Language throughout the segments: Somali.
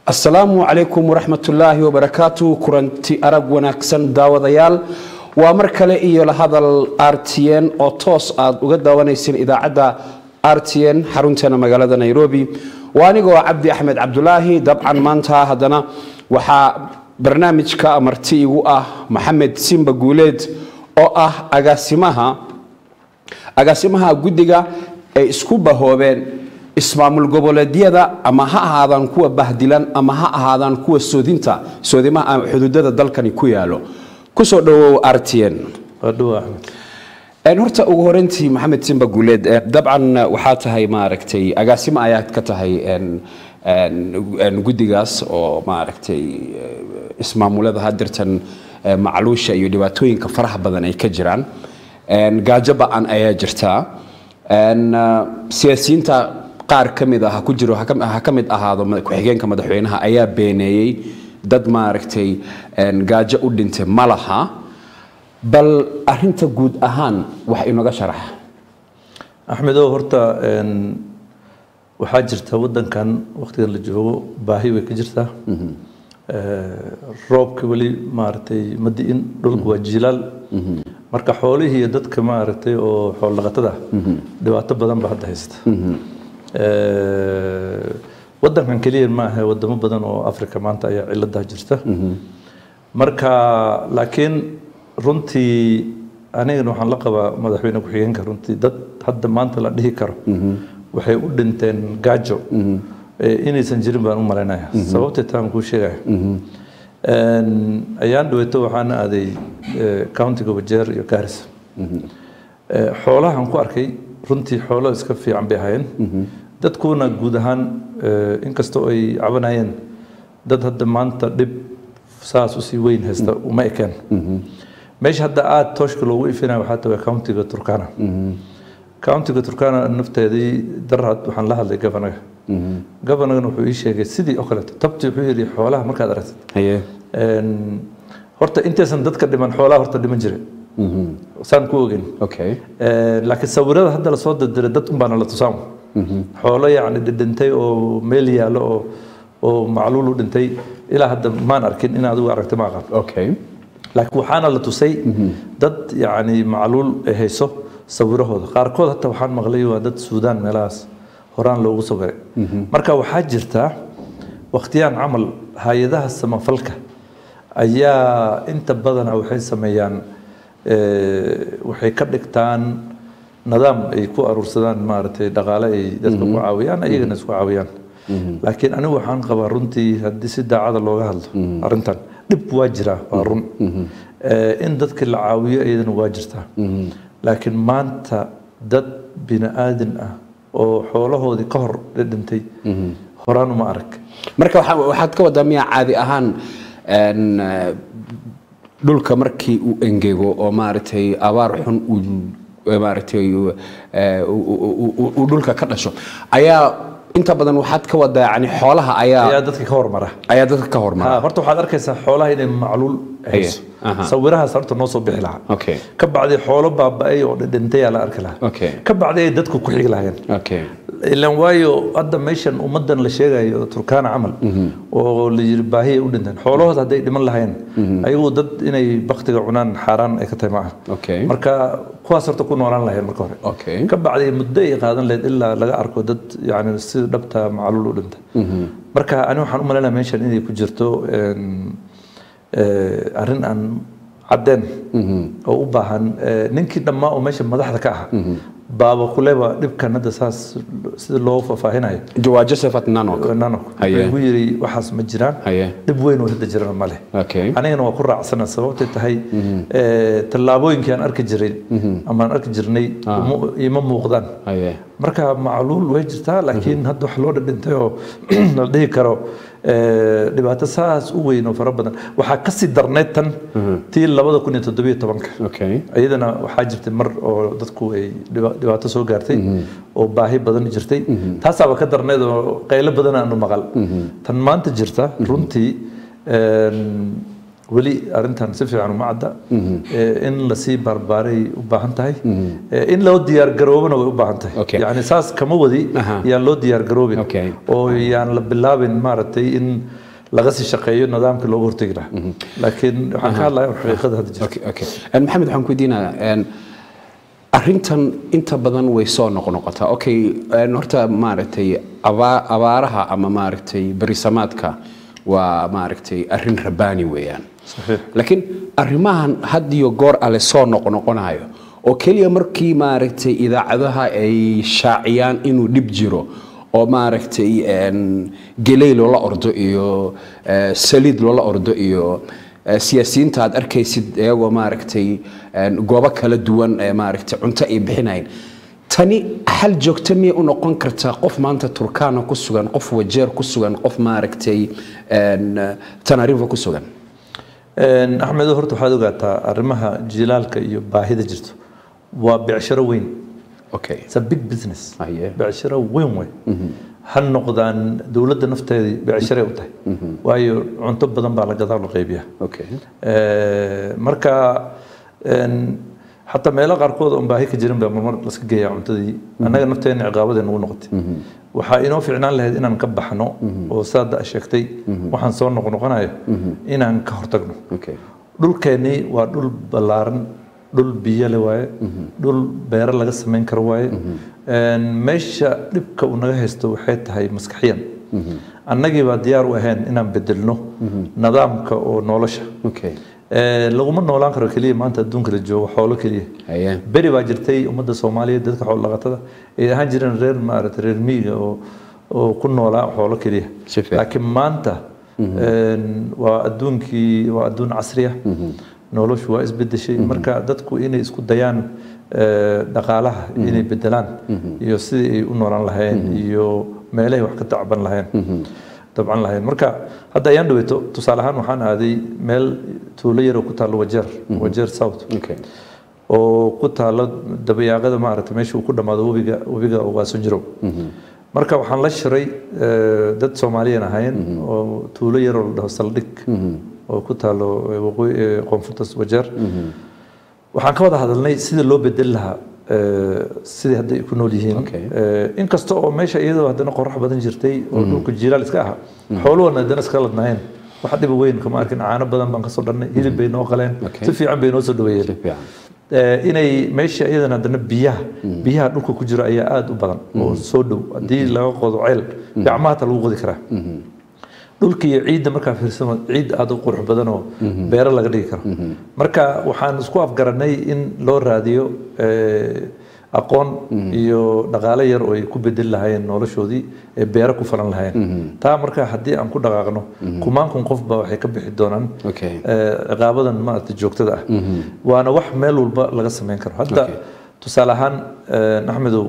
السلام عليكم ورحمة الله وبركاته كرنتي أرب ونكسن داوديال ومركلة إيو لهذا الارتين أو توس وقد ونيسين إذا عدا ارتين حرونتنا مقالة نيروبي وانيقو عبدي أحمد عبد الله طبعا مانتا هدنا وحا برنامج كأمرتي محمد سيمبا قوليد أو أغاسمها قدقا اسكوبا هوبين ismaamul goboleedyada ama ha ahaadaan kuwa bahdilan ama ha ahaadaan kuwa soodimaha xuduudada dalkani ku yaalo ku soo dhawow RTN horta ugu horeyntii Maxamed Simba Guuleed dabcan waxa tahay ma aragtay agaasimo ayaad ka tahay gudigaas oo ma aragtay ismaamulada hadirtan macluusha iyo dhibaatooyinka faraha badan ay ka jiraan gaajaba aan ayaa jirta siyaasiyiinta qaar kamid ah ku jiro ha kamid ahaado ku-xigeenka madaxweynaha ayaa beeneeyay dad ma aragtay gaajo u dhintay malaha bal arinta guud ahaan wax inaga sharax Axmed horta waxa jirta wadankan waqtiga la joogo baahi way ka jirtaa roobka wali ma aragtay madiin dhulku waa jilaal marka xoolihii iyo dadka ma aragtay oo xoolo dhaqatada dhibaato badan ba hadda haysta wadankan kaliya ma aha wadamo badan oo Afrika maanta ayaa cilada jirta marka laakiin runtii aniga waxaan la qabaa madaxweyne ku xigeenka runtii dad hadda maanta la dhihi karo waxay u dhinteen gaajo inaysan jirin baan u maleynayaa sababta taan ku sheegay ayaan dhaweyto waxaan aaday county-ga Wajeer iyo Garissa xoolahan ku arkay runtii xoolo iska fiican bay ahayn dadkuna guud ahaan inkastoo ay cabanayeen dad hadda maanta dib saas u sii weyn haysta uma ekeen meesha hadda aad tooshka loogu ifinayo waxaa tahay county-ga Turkana county-ga Turkana nafteedii darad waxaan la hadlay governaga wuxuu ii sheegay sidii oo kale tabtii wuxuu yiri xoolaha markaad aragtid horta intaysan dadka dhiman xoolaha horta dhiman jiray saan ku ogeyn laakiin sawirada hadda la soo diray dad un baan la tusaan xoolo yaani dhintay oo meel yaalo oo macluul u dhintay ilaa hadda maan arkin in aad u aragtay ma aqaan laakiin waxaana la tusay dad yaani macluul ay hayso sawirahooda qaarkood hatta waxaan maqlay waa dad Suudaan meelahaas horaan loogu sawiray marka waxaa jirta waqtiyaan camal hay'adaha samafalka ayaa inta badan waxay sameeyaan waxay ka dhigtaan nidaam ay ku aruursadaan maartay dhaqaale ay dadka ku caawiyaan ayagana isku caawiyaan laakiin anigu waxaan qabaa runtii haddii si daacad looga hadlo arintan dib waa jira waa run in dadka la caawiyo ayadana waa jirta laakiin maanta dad bini aadan ah oo xoolahoodii ka hor dhintay horaan uma arag marka waxaad ka wadaa miya caadi ahaan dhulka markii uu engego oo maartay abaar xun uu maartay uu dhulka ka dhasho ayaa inta badan waxaad ka wadaa yani xoolaha ayaa dadka ka hormara horta waxaad arkaysaa xoolaha inay macluul hayso sawirahaas horta noo soo bixi lahaa ka bacdi xoolo baaba'ay oo dhintay la arki lahaa ka bacdi ay dadku ku xigi lahaayeen ilan waayo hadda meeshan ummadan la sheegayo Turkana camal oo la yiri baahi u dhinteen xoolahooda haday dhiman lahayn ayagu dad inay baqtiga cunaan xaraan ay ka tahay ma marka kuwaas horta ku noolaan lahayn marka hore ka bacdi muddo ay qaadan leed ilaa laga arko dad yaani si dhabta macluul u dhintay marka ani waxaan u maleynayaa meeshan inay ku jirto arrin aan cadeen oo u baahan ninkii dhammaa oo meesha madaxda ka ah baaba kuleba dhibkan hadda saas sida loo faahfaahinayo jawaajo safat nanok ayuu yiri waxaas ma jiraan dib weyn oo hadda jiraan ma leh anigana waa ku raacsana sababtay tahay tallaabooyinkii aan arki jiray ama aan arki jirnay ima muuqdaan marka macluul way jirtaa laakiin hadda wax loo dhintay oo la dhihi karo dhibaato saas u weyn oo fara badan waxa ka sii darneed tan tii 2017 ayadana waxa jirtay mar oo dadku ay dhibaato soo gaartay oo baahi badan jirtay taasaba ka darneed oo qaylo badan aanu maqal tan maanta jirta runtii weli arrintan si fiican uma cadda in la sii barbaaray u baahan tahay in loo diyaar garoobana way u baahan tahay yani saas kama wadi yaan loo diyaar garoobin oo yaan la bilaabin maaragtay in laga sii shaqeeyo nidaamka looga hortagi lahaa laakiin waxaan ka hadlayaa xaqiiqada hadda jirta maxamed waxaan ku weydiinayaa arrintan inta badan way soo noqnoqotaa horta maaragtay abaaraha ama maaragtay berisamaadka waa maaragtay arrin rabaani weeyaan laakiin arrimahan had iyo goor ale soo noqnoqonayo oo keliya markii maaragtay idaacadaha ay shaaciyaan inuu dhib jiro oo maaragtay gelay loola ordo iyo saliid loola ordo iyo siyaasiyiinta aad arkaysid iyagoo maaragtay goobo kala duwan maaragtay cunto ay bixinayn tani hal joogto miyay u noqon kartaa qof maanta Turkana ku sugan qof Wajeer ku sugan qof maaragtay Tanariva ku sugan Axmed horta waxaad ogaataa arrimaha jilaalka iyo baahida jirto waa becsharo weyn it's a big business becsharo weyn way han noqdaan dawladda nafteedii becsharo u tahay waayo cunto badan baa la gadaa loo qaybiyaa marka حتى meelo qaarkood oo baahi ka jirin baa mar la iska geeyaa cuntadii annaga nafteena ciqaabadeena ugu noqotay waxa inoo fiicnaan lahayd inaan ka baxno oo saada sheegtay waxaan soo noqonayo inaan ka hortagno dhulkeeni waa dhul balaaran dhul biyo leh waaye dhul beer laga sameyn karo waaye meesha dhibka uu naga haysto waxay tahay maskaxiyan annagii baa diyaar u ahayn inaan bedelno nidaamka oo nolosha laguma noolaan karo kaliya maanta adduunka la joogo xoolo kaliya beri baa jirtay ummadda Soomaaliyeed dadka xoolo dhaqatada ay ahaan jireen reer miyiga oo ku noolaa xoolo kaliya laakiin maanta waa adduun casri ah noloshu waa isbedeshay marka dadku inay isku dayaan dhaqaalaha inay bedelaan iyo sidii ay u noolaan lahayn iyo meelahay wax ka tacban lahayn طبعا لهين مركا هذا يندويتو تصالحان وحنا هذه ميل تولير وكتال وجر صوت وكتال دبيا قدر ما عرفت ماشي وكل ما ذو وبيجا واسنجرو مركا وحنا لشري دت سوماليين هاين وتولير وده صلدك وكتال وقنفطس وجر وحنا كذا هذا اللي سيد اللو بدلها sidii hadday ku nool yihiin in kasta oo meesha iyadoo hadana qorax badan jirtay oo dhulka jilaal iska aha xooluhuna hadana iska ladnaayeen wax dhib weyn kama arkin caano badan baan ka soo dharnay hilib bay noo qaleen si fiican bay noo soo dhaweeyeen inay meesha iyadana hadana biyaha dhulka ku jira ayaa aad u badan oo soo dhow hadii laga qodo ceel gacmaha lagu qodi karaa dhulkii ciidda marka fiirsamo ciid aad u qurux badan oo beer laga dhigi karo marka waxaan isku afgaranay in loo raadiyo aqoon iyo dhaqaale yar oo ay ku bedel lahayn noloshoodii ee beer ku falan lahayn taa marka hadii aan ku dhaqaaqno kumaan qof baa waxay ka bixi doonaan ciqaabadan ma joogtada ah waana wax meel walba laga sameyn karo hadda tusaale ahaan Axmedow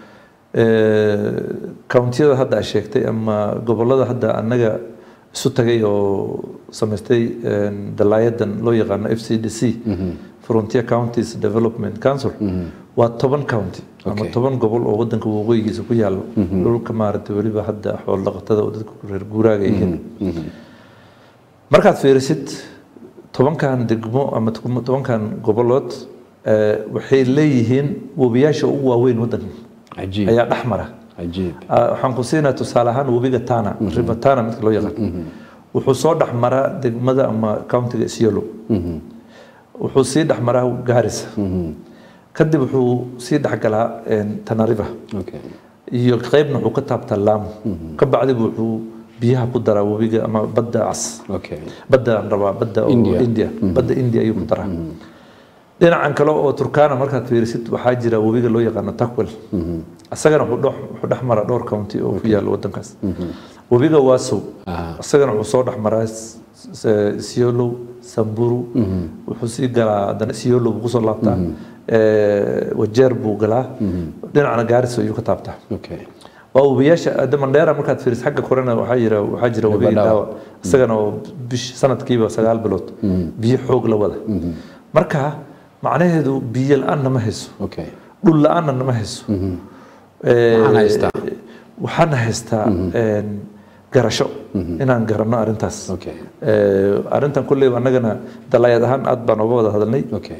countiyada hadda sheegtay ama gobolada hadda annaga isu tagay oo samaystay dalaayadan loo yaqaan FCDC Frontier Counties Development Council waa 10 county ama 10 gobol oo wadanka waqooyigiisa ku yaalo dhulka maartay waliba hadda xoolo dhaqatada oo dadku reer guuraaga yihiin markaad fiirisid 10kan degmo ama 10kan gobolood waxay leeyihiin wabiyaasha ugu waaweyn wadanka ayaa dhaxmara waxaan ku siinaa tusaale ahaan wabiga Tana River Tana mid loo yaqaan wuxuu soo dhaxmara degmada ama countiga Isiolo wuxuu sii dhaxmara Garissa kadib wuxuu sii dhaxgalaa Tanariva iyo qaybna wuxuu ka taabtaa Lamu ka bacdi wuxuu biyaha ku daraa wabiga ama badda cas badda raba badda India ayuu ku daraa dhinacan kale oo Turkana markaad fiirisid waxaa jira wabiga loo yaqaan Takwel asagana wuxuu dhaxmara dhowr county oo ku yaal wadankaas wabiga Waso asagana wuxuu soo dhaxmara Isiolo Samburu wuxuu sii galaa haddana Isiolo buu soo laabtaa Wajeer buu galaa dhinacana Garissa ayuu ka taabtaa waa wabiyaasha Mandera markaad fiirisid xagga korena waxaa jira wabiga Dawa asagana oo sanadkiiba 9 bilood biyo xoog la wada marka macnaheedu biyo la'aan ma hayso dhul la'aan ma hayso waxaan haystaa garasho inaan garanno arrintaas arrintan kulley annagana dalayad ahaan aad baan uga wada hadalnay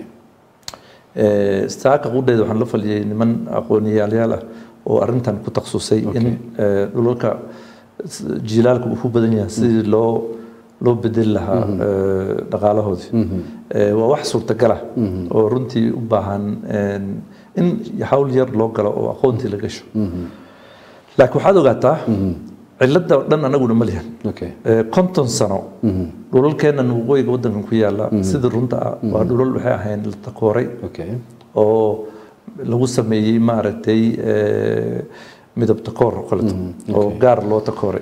saaka qudheeda waxaan la faliyay niman aqooniyaalyaal ah oo arrintan ku takhasusay in dhulalka jiilaalka uu ku badan yahay sidii loo bedeli lahaa dhaqaalahoodii waa wax suurtagal ah oo runtii u baahan in hawl yar loo galo oo aqoontii la gasho laakiin waxaad ogaataa cilada dhan anaguna ma lihan 50 sano dhulalkeennan waqooyiga waddankan ku yaala sida runta ah waa dhulal waxay ahayn la takooray oo lagu sameeyey maaragtay midab takoor oo gaar loo takooray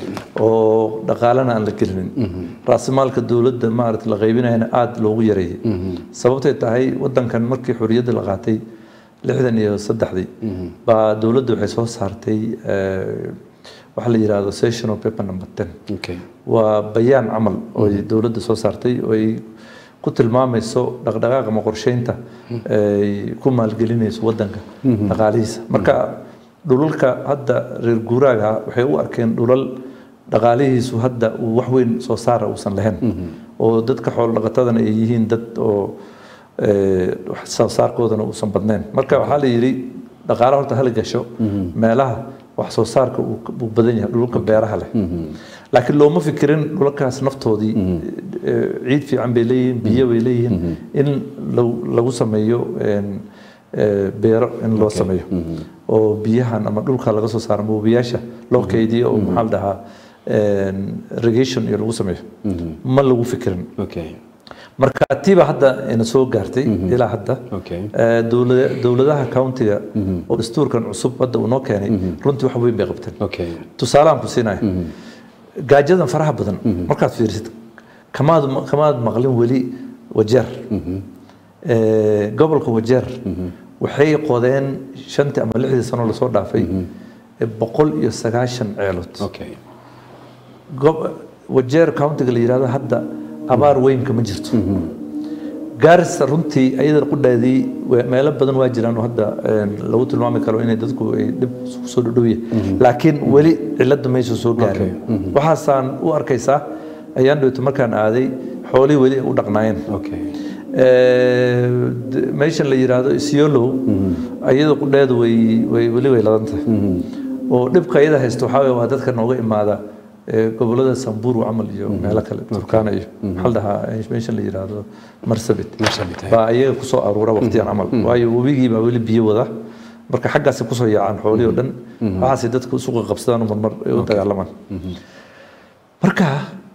oo dhaqaalana aan la gelinin raasimaalka dowladda maaragtay la qaybinayna aad loogu yareeyay sababtay tahay waddankan markii xorriyadda la qaatay 63 baa dowladda waxay soo saartay waxa la yiraahdo session of paper number 10 waa bayaan amal oo dowladda soo saartay oo ay ku tilmaamayso dhaqdhaqaaqa ama qorsheynta ay ku maalgelinayso waddanka dhaqaalihiisa marka dhulalka hadda reer guuraaga waxay u arkeen dhulal dhaqaalihiisu hadda uu wax weyn soo saara uusan lahayn oo dadka xoolo dhaqatadana ay yihiin dad oo wax soo saarkoodana uusan badnayn marka waxaa la yiri dhaqaalaha horta hal gasho meelaha wax soo saarka uu badan yahay dhulka beeraha leh laakiin looma fikirin dhulkaas naftoodii ciid fiican bay leeyihiin biyo bay leeyihiin in lagu sameeyo beero in loo sameeyo oo biyahan ama dhulka laga soo saaro moobiyaasha loo kaydiyo oo maxaa la dhahaa irrigation iyo lagu sameeyo ma lagu fikirin marka tiiba hadda ina soo gaartay ilaa hadda dowladaha countiga oo dastuurkan cusub hadda uu noo keenay runtii wax weyn bay qabteen tusaale aan ku siinayo gaajadan faraha badan markaad fiirisid kamaad maqlin weli wajeer gobolka wajeer waxay qodeen 5 ama 6 sano la soo dhaafay 190 ceelood wajeer countiga la yiraahdo hadda abaar weyn kama jirto gaarisa runtii ayada qudhaadii meelo badan waa jiraan oo hadda lagu tilmaami karo inay dadku ay dib soo dhawiyeen laakiin weli cilada meesha soo gaaray waxaasaan u arkaysaa ayaan dhawto markaan aaday xoolii weli u dhaqnaayeen meeshan la yiraahdo Isiolo ayada qudhaadu way weli way ladantahay oo dhibka ayada haysto waxa waa dadka nooga imaada gobolada Samburu amal iyo meelo kale Turkana iyo hal daha meeshan la yiraahdo Marsabit baa ayaga ku soo aruura waqtiyan amal waayo wabigii baa weli biyo wada marka xaggaas ku soo yaacaan xooliyo dhan waxaas dadku suuqa qabsadaan marmar u dagaalamaan marka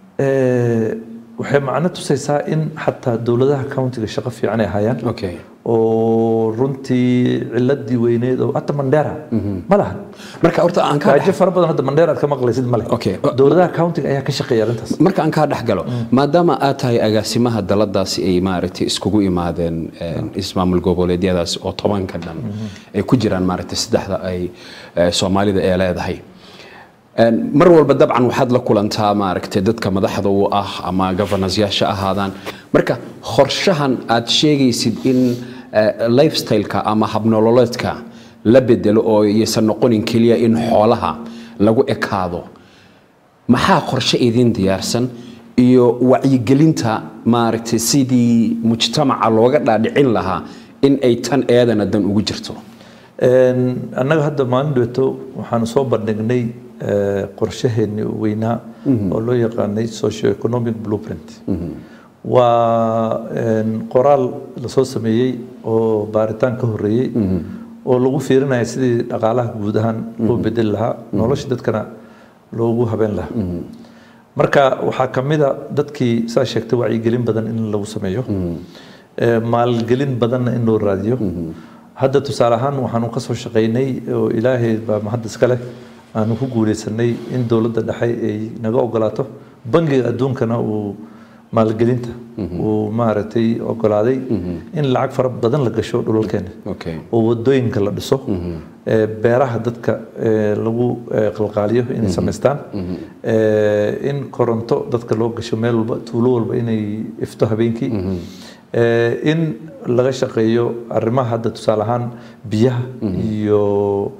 waxay macna tusaysaa in xataa dowladaha countiga shaqo fiican ay hayaan oo runtii ciladii weyneed oo hata Mandera ma laha marka horta aan ka jafar badan hadda Mandera aad ka maqlaysid ma leh dowladaha countiga ayaa ka shaqeeya arintaas marka aan ka dhaxgalo maadaama aad tahay agaasimaha daladaasi ay maaragtay iskugu imaadeen ismaamul goboleedyadaas oo 10 ka dhan ay ku jiraan maaragtay saddexda ay Soomaalida ay leedahay mar walba dabcan waxaad la kulantaa maaragtay dadka madaxda u ah ama governors-yaasha ahaadaan marka qorshahan aad sheegaysid in lifestyle-ka ama habnololeedka la bedelo oo aysan noqonin kaliya in xoolaha lagu ekaado maxaa qorshe idin diyaarsan iyo wacyigelinta maaragtay sidii mujtamaca looga dhaadhicin lahaa in ay tan eedana dan ugu jirto annaga hadda maalin dhawto waxaan soo bandhignay qorshaheeni weynaa oo loo yaqaanay socio-economic blueprint waa qoraal la soo sameeyey oo baaritaan ka horeeyay oo lagu fiirinayo sidii dhaqaalaha guud ahaan loo bedeli lahaa nolosha dadkana loogu habeen lahaa marka waxaa kamid ah dadkii saa sheegtay wacyigelin badan in lagu sameeyo maalgelin badanna in loo raadiyo hadda tusaale ahaan waxaanu ka soo shaqeynay oo ilaahay baa mahad iska leh aanu ku guuleysanay in dowladda dhexe ay naga ogolaato bangiga adduunkana uu maalgelinta uu maaragtay ogolaaday in lacag fara badan la gasho dhulalkeena oo wadooyinka la dhiso beeraha dadka lagu qalqaaliyo inay samaystaan in koronto dadka loo gasho meel walba tuulo walba inay ifto habeenkii in laga shaqeeyo arrimaha hadda tusaale ahaan biyaha iyo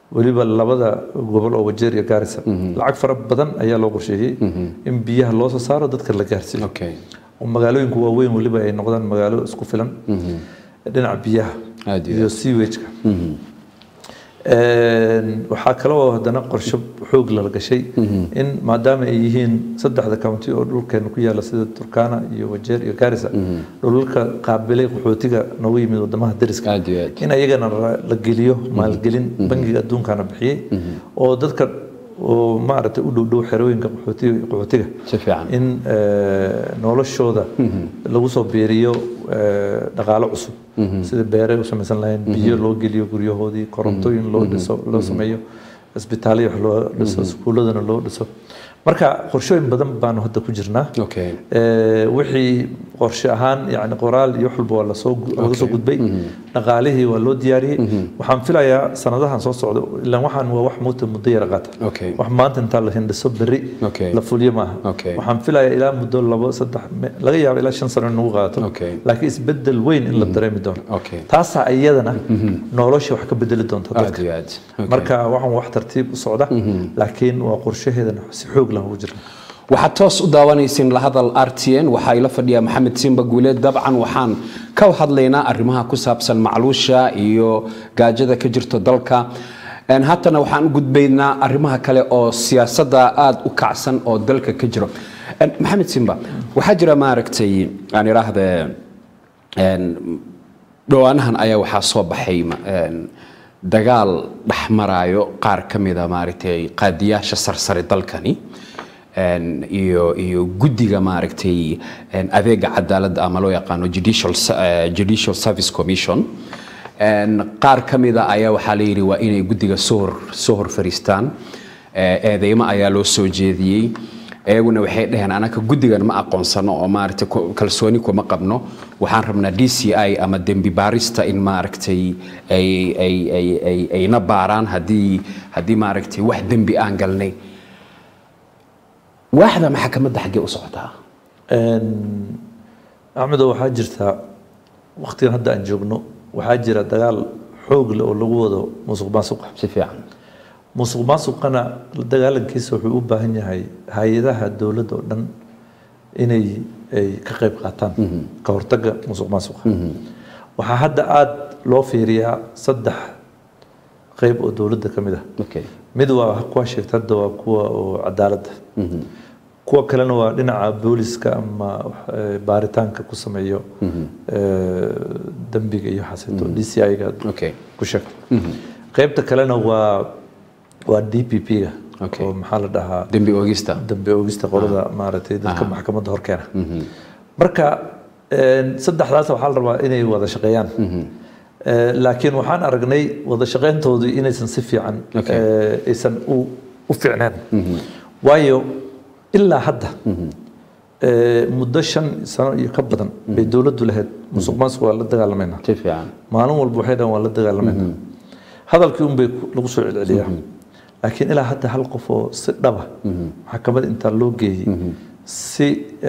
waliba labada gobol oo Wajeer iyo Gaarisa lacag fara badan ayaa loo qorsheeyay in biyaha loo soo saaro dadka la gaarsiiyo oo magaalooyinka waaweyn waliba ay noqdaan magaalo isku filan dhinaca biyaha iyo sewage-ka waxaa kale oo haddana qorshe xoog la gashay in maadaama ay yihiin saddexda county oo dhulkeena ku yaala sida Turkana iyo Wajeer iyo Gaarisa dhulka qaabilay qaxootiga noogu yimid wadamaha dariska in ayagana la geliyo maalgelin bangiga adduunkana bixiyay oo dadka oo maaragtay u dhow xerooyinka qaxootiga in noloshooda lagu soo beeriyo dhaqaale cusub sida beeray u samaysan lahayn biyo loo geliyo guryahoodii korontooyin loo sameeyo isbitaalyo loo dhiso iskuuladana loo dhiso marka qorshooyin badan baan hadda ku jirnaa wixii qorshe ahaan yani qoraal iyo xulba waa laga soo gudbay dhaqaalihii waa loo diyaariyey waxaan filayaa sanadahan soo socdo ilaan waxaan waa wax muddo yar qaata wax maanta inta la hindhiso berri la fuliyo maaha waxaan filayaa ilaa muddo 2-3 laga yaabo ilaa 5 sano inuu qaato laakiin isbedel weyn in la dareemi doono taasa iyadana nolosha wax ka bedeli doonta dadka marka waxaan wax tartiib u socda laakiin waa qorshaheedana si xoog leh ugu jira waxaad toos u daawanaysiin la hadal RTN waxaa ila fadhiya Maxamed Simba Guuleed dabcan waxaan ka hadlaynaa arrimaha ku saabsan macluusha iyo gaajada ka jirto dalka haddana waxaan u gudbaynaa arrimaha kale oo siyaasadda aad u kacsan oo dalka ka jiro Maxamed Simba waxaa jira maaragtay aan iraahdee dhawaanahan ayaa waxaa soo baxay dagaal dhaxmarayo qaar ka mid ah maaragtay qaadiyaasha sarsare dalkani iyo guddiga maaragtay adeega cadaaladda ama loo yaqaano Judicial Service Commission qaar ka mid ah ayaa waxaa la yiri waa inay guddiga soo hor fariistaan eedeymo ayaa loo soo jeediyey ayaguna waxay dhaheen anaka guddigan ma aqoonsano oo maaragtay kalsooni kuma qabno waxaan rabnaa DCI ama dembi baarista in maaragtay ay na baaraan haddii maaragtay wax dembi aan galnay waaxda maxkamadda xagee u socotaa Ahmed waxaa jirta waqtigan hadda aan joogno waxaa jira dagaal xoog leh oo lagu wado musuqmaasuqa si fiican musuqmaasuqana dagaalankiisa wuxuu u baahan yahay hay'adaha dawladda oo dhan inay ka qayb qaataan ka hortagga musuqmaasuqa waxaa hadda aad loo fiiriyaa 3 qayb oo dawladda ka mid ah mid waa kuwa sheegtada waa kuwa oo cadaaladda kuwa kalena waa dhinaca booliska ama baaritaanka ku sameeyo dambiga iyo xasato DCI-ga ku sheegtay qaybta kalena waa DPP-ga oo maxaa la dhahaa dambi oogista qolada maaragtay dadka maxkamadda hor keena marka saddexdaas waxaa la rabaa inay wada shaqeeyaan laakiin waxaan aragnay wada shaqeyntoodu inaysan si fiican aysan u fiicnaan waayo ilaa hadda muddo 5 sano iyo ka badan bay dawladdu lahayd musuqmaasuqa waa la dagaalamayna si fiican maalin walba waxay dhahan waa la dagaalamayna hadalkii un bay lagu soo celceliyaa laakiin ilaa hadda hal qof oo si dhaba maxkamad inta loo geeyay si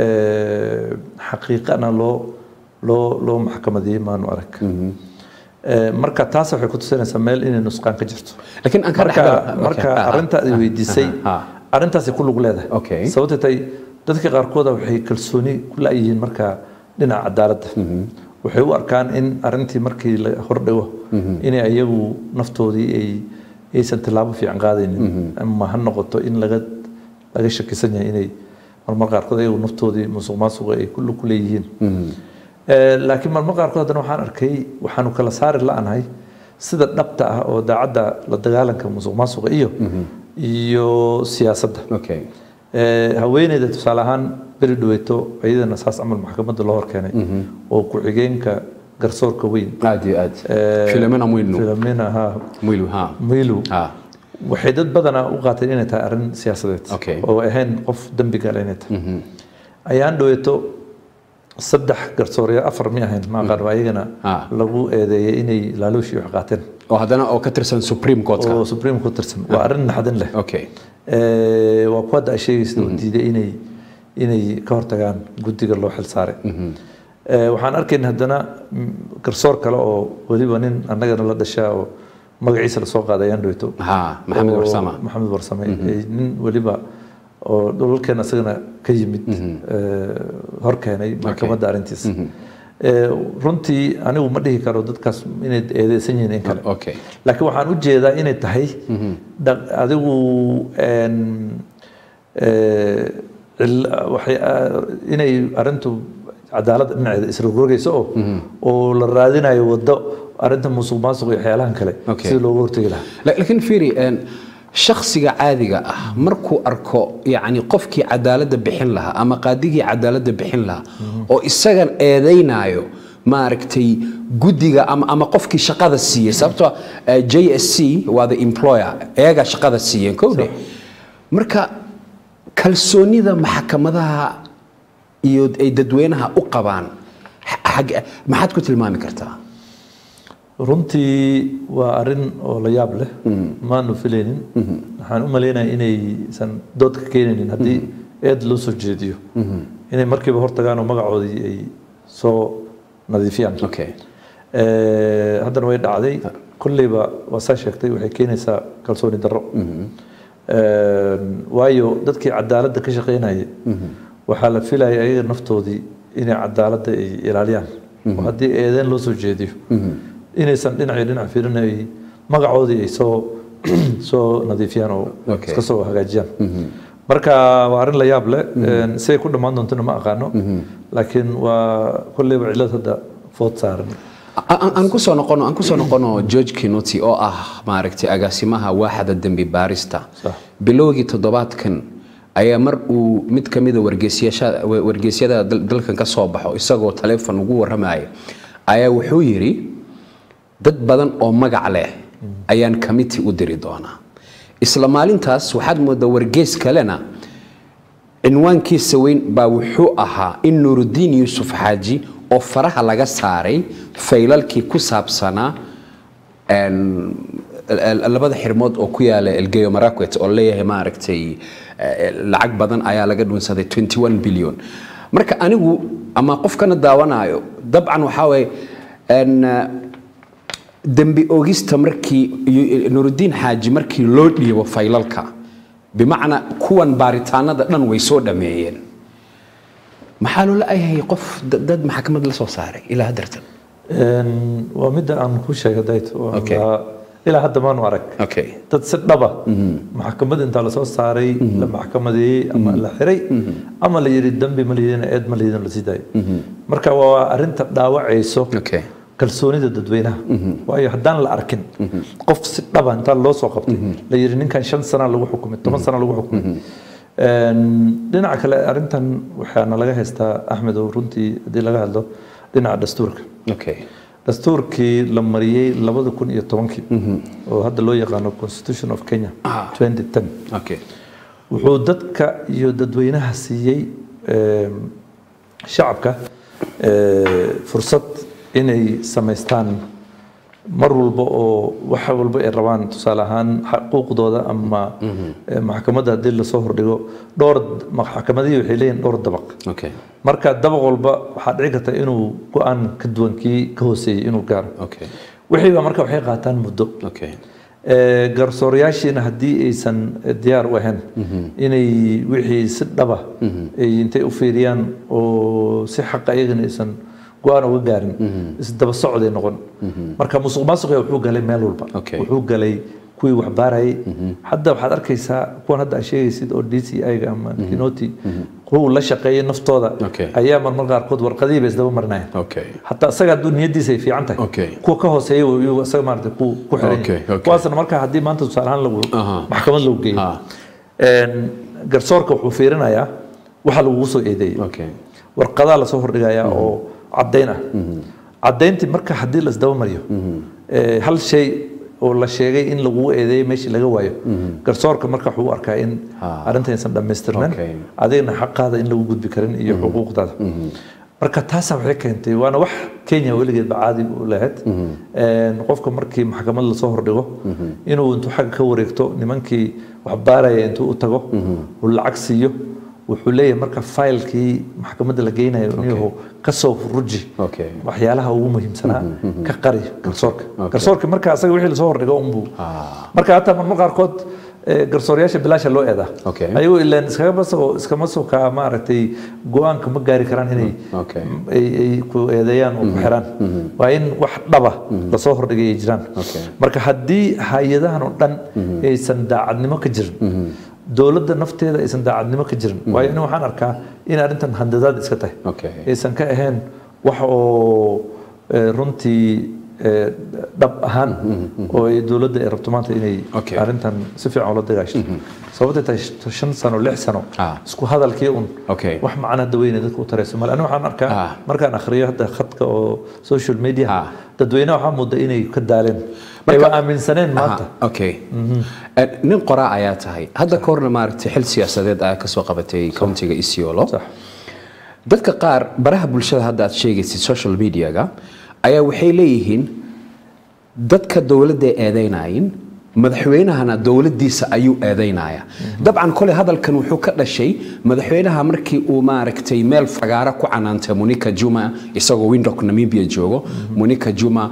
xaqiiqana loo maxkamadeeyay maanu arag marka taas waxay ku tusinaysaa meel inay nusqaan ka jirto laakiin marka arinta ay weydiisay arintaas ku lug leedahay sababtay dadka qaarkood waxay kalsooni ku laayihiin marka dhinaca cadaaladda waxay u arkaan in arintii markii la hordhigo inay ayagu naftoodii aysan tilaabo fiican qaadaynin ama ha noqoto in laga shakisan yahay inay marmar qaarkood ayagu naftoodii musuqmaasuqa ay ku lug leeyihiin laakiin marmar qaarkood haddana waxaan arkay waxaanu kala saari la'anahay sida dhabta ah oo daacadda la dagaalanka musuqmaasuqa iyo siyaasadda haweeneyda tusaale ahaan beri dhaweyto iyadana saas camal maxkamadda loo horkeenay oo ku-xigeenka garsoorka weyn aad iyo aad Filomena Mwilu waxay dad badana u qaateen inay tahay arrin siyaasadeed oo ahayn qof dambi gala inay tahay ayaan dhaweyto 3 garsoore 4 mi ahayn ma qaar ayagana lagu eedeeyay inay laaluushi wax qaateen oo haddana oo ka tirsan Supreme Court tirsan waa arrin naxdin leh waa kuwa ay sheegayso diiday inay ka hortagaan guddiga loo xil saaray waxaan arkaynaa haddana garsoor kale oo waliba nin annagana la dhashaa magaciisa la soo qaaday ayaan dhaweyto maxamed warsame maxamed warsame nin waliba oo dhulalkeena asagana ka yimid hor keenay maxkamadda arrintiisa runtii anigu ma dhihi karo dadkaas inay eedeysan yihiin in kale laakiin waxaan u jeedaa inay tahay adigu inay arrintu cadaaladda dhinaceeda isrogrogayso oo la raadinayo waddo arrinta musuqmaasuq iyo waxyaalahan kale sida looga hortegi lahaa laakiin fiiri shakhsiga caadiga ah markuu arko yani qofkii cadaaladda bixin lahaa ama qaadigii cadaaladda bixin lahaa oo isagan eedeynayo maaragtay guddiga ama qofkii shaqada siiyey sababtoo JSC waa the employer eega shaqada siiyeen kowde marka kalsoonida maxkamadaha iyo ay dadweynaha u qabaan maxaad ku tilmaami kartaa runtii waa arrin oo la yaab leh maanu filaynin waxaan u maleynayaa inaysan dood ka keenaynin haddii eed loo soo jeediyo inay markiiba hortagaan oo magacoodii ay soo nadiifiyaan haddana way dhacday kolleyba waa saa sheegtay waxay keenaysaa kalsooni darro waayo dadkii cadaaladda ka shaqeynayay waxaa la filaya ayaga naftoodii inay cadaaladda ay ilaaliyaan oo haddii eedeen loo soo jeediyo inaysan dhinac fiirinay magacoodii ay soo nadiifiyaan oo iska soo hagaajiyaan marka waa arrin la yaab leh siday ku dhammaan doontona ma aqaano laakiin waa kolleyba cillad hadda food saaran aan ku soo noqono George Kinoti oo ah maaragtay agaasimaha waaxda dambi baarista bilowgii toddobaadkan ayaa mar uu mid ka mid ah wargeysyada dalkan ka soo baxo isagoo telefoon ugu warramaya ayaa wuxuu yiri dad badan oo magac leh ayaan committee u diri doonaa isla maalintaas waxaad moodaa wargeys kalena cinwaankiisa weyn baa wuxuu ahaa in Nuruddin Yusuf Xaaji oo faraha laga saaray faylalkii ku saabsanaa labada xirmood oo ku yaala Elgeyo Marakwet oo leeyahay maaragtay lacag badan ayaa laga dhunsaday 21 billion marka anigu ama qofkana daawanayo dabcan waxa way dambi oogista markii Nuruddin Xaaji markii loo dhiibo faylalka bimacna kuwan baaritaanada dhan way soo dhameeyeen maxaa loo leeyahay qof dad maxkamad la soo saaray ilaa hadartan waa midda aan ku sheegay dayto ilaa hadda maanu arag dad si dhaba maxkamad inta la soo saaray la maxkamadeeyay ama la xiray ama la yiri dambi ma leeyahay eed ma leeyahay la siday marka waa arrinta dhaawacayso kalsoonida dadweynaha waayo haddaan la arkin qof si dhaba inta loo soo qabtay la yiri ninkan 5 sano lagu xukumay 10 sano lagu xukumay dhinaca kale arrintan waxaana laga haystaa Axmed oo runtii hadii laga hadlo dhinaca dastuurka dastuurkii la mariyay 2010 oo hadda loo yaqaan Constitution of Kenya 2010 wuxuu dadka iyo dadweynaha siiyay shacabka fursad inay samaystaan mar walba oo wax walba ay rabaan tusaale ahaan xuquuqdooda ama maxkamadda hadii la soo hordhigo dhowr maxkamadii waxay leeyihiin dhowr dabaq marka dabaq walba waxaa dhici karta inuu go'aan ka duwankii ka hooseeyay inuu gaaro wixii marka waxay qaataan muddo garsoorayaashiina haddii aysan diyaar u ahayn inay wixii si dhaba ay intay u fiiriyaan oo si xaq ayagana aysan go'aan uga gaarin isdaba socday noqon marka musuqmaasuqa wuxuu galay meel walba wuxuu galay kuwii wax baarayay hadda waxaad arkaysaa kuwan hadda aan sheegaysid oo DCI-ga ama Kinoti kuwa la shaqeeyay naftooda ayaa marmar qaarkood warqadiiba isdaba marinayaan hatta asaga hadduu niyadiisa ay fiican tahay kuwa ka hooseeya uu asaga maartay ku xiran kuwaasna marka haddii maanta tusaale ahaan lagu maxkamad lagu geeyo garsoorka wuxuu fiirinayaa waxa lagu soo eedeeyay warqadaha la soo hordhigayaa oo cadayna cadayntii marka hadii la isdaba mariyo hal shay oo la sheegay in lagu eedeeyay meeshii laga waayo garsoorka marka wuxuu arkaa in arrintan aysan dhammaystirnan adeegna xaqaada in lagu gudbi karin iyo xuquuqdaada marka taas waxay keentay waana wax Kenya weligeed caadi u lahayd qofka markii maxkamad la soo hordhigo inuu intuu xaq ka wareegto nimankii wax baaraya intuu u tago uu lacag siiyo wuxuu leeyahay marka faylkii maxkamadda la geynayo inuu ka soo ruji waxyaalaha ugu muhiimsanaa ka qari garsoorka marka asaga wixii la soo hordhigo unbuu marka hataa marmar qaarkood garsoorayaasha bilaasha loo eedaa ayuu ilaan iskama soo ka maaragtay go'aanka ma gaari karaan inay ay ku eedeeyaan oo ku xiraan waa in wax dhaba la soo hordhigay ay jiraan marka haddii hay'adahan oo dhan aysan daacadnimo ka jirin dowladda nafteeda aysan daacadnimo ka jirin waayo in waxaan arkaa in arrintan handadaad iska tahay aysan ka ahayn wax oo runtii dhab ahaan oo ay dowladda ay rabto maanta inay arrintan si fiican ula dagaasho sababtay tahay 5 sano 6 sano isku hadalkii un wax macna daweyne dadka u tarayso mal aniga waxaan arkaa markaan akhriyo hadda khadka oo social media dadweynaha waxaa muddo inay ka daaleen marka aaminsaneen maanta nin qoraa ayaa tahay hadda koorna maaragtay xil siyaasadeed ayaa ka soo qabatay countiga Isiolo dadka qaar baraha bulshada hadda aad sheegaysid social media-ga ayaa waxay leeyihiin dadka dawladda eedeynayeen madaxweynahana dawladdiisa ayuu eedeynaya dabcan kale hadalkan wuxuu ka dhashay madaxweynaha markii uu maaragtay meel fagaara ku canaantay Monica Juma isagoo Windhoek Namibia joogo Monica Juma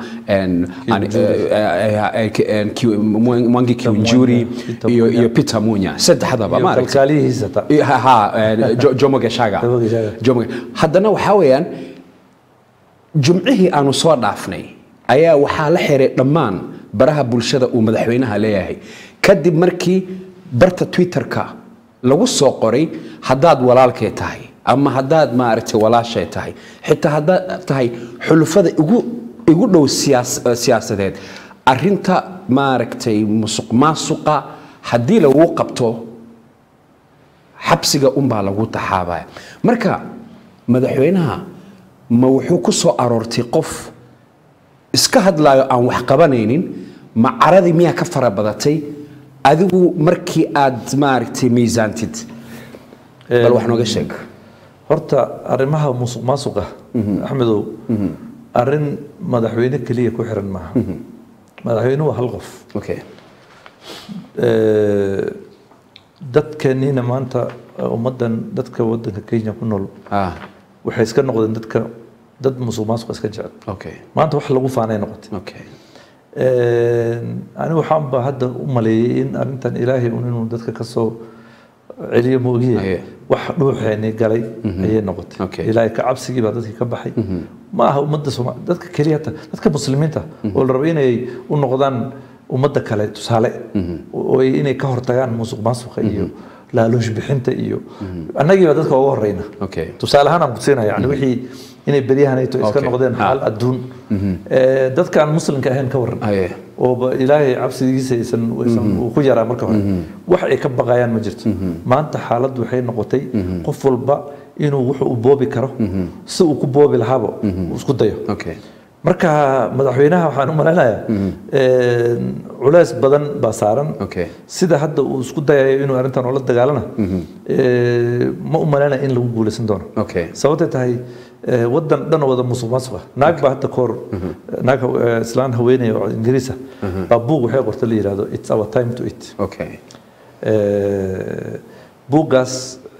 Mwangi Kiunjuri iyo Peter Munya saddexdaba maaragtay Jomo Geshaga haddana waxa weeyaan jumcihii aanu soo dhaafnay ayaa waxaa la xiray dhammaan baraha bulshada uu madaxweynaha leeyahay kadib markii barta Twitter-ka lagu soo qoray haddaad walaalkay tahay ama haddaad maaragtay walaashay tahay xitaa haddaad tahay xulufada igu dhow siyaasadeed arrinta maaragtay musuqmaasuqa haddii lagu qabto xabsiga unbaa lagu taxaabaya marka madaxweynaha ma wuxuu ku soo aroortay qof iska hadlaayo aan wax qabanaynin ma caradii miyaa ka fara badatay adigu markii aad maaragtay miisaantid bal wax nooga sheeg horta arrimaha musuqmaasuqa axmedow arrin madaxweyne keliya ku xiran maaha madaxweynuhu waa hal qof dadkeenniina maanta ummaddan dadka waddanka Kenya ku nool waxay iska noqdeen dad musuqmaasuq iska jecel maanta wax lagu faanay noqotay anigu waxaan ba hadda u maleeyay in arrintan ilaahay inuu dadka ka soo celiyo moogiye wax dhuuxeeni galay ayay noqotay ilaahay ka cabsigii baa dadka ka baxay ma aha ummadda Soomaaliya dadka kaliya dadka muslimiinta oo la rabo inay u noqdaan ummadda kale tusaale oo inay ka hortagaan musuqmaasuqa iyo laaluush bixinta iyo annagii baa dadka ugu horeyna tusaale ahaan aan ku siinaya yani wixii inay bariyahanayto iska noqdeen xal adduun dadkaan muslimka ahayn ka waran oo ilaahay cabsigiisa aysan ku yaraa marka hore wax ay ka baqayaan ma jirto maanta xaaladdu waxay noqotay qof walba inuu wuxuu u boobi karo si uu ku boobi lahaabo isku dayo marka madaxweynaha waxaan u maleynayaa culays badan baa saaran sida hadda uu isku dayayo inuu arrintan ula dagaalana ma u maleynaya in lagu guuleysan doono sababtay tahay waddan dhan wada musuqmaasuqa naag baa hadda koor naag islaan haweeney oo ingiriisa baa buug waxay qortay la yiraahdo it's our time to eat buuggaas